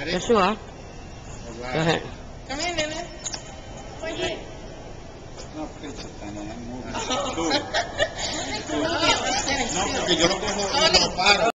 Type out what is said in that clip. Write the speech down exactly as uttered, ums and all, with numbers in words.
Joshua. Go ahead. Come here, nene. Oye. No, princesa, no, no, no, porque yo lo cojo y lo paro.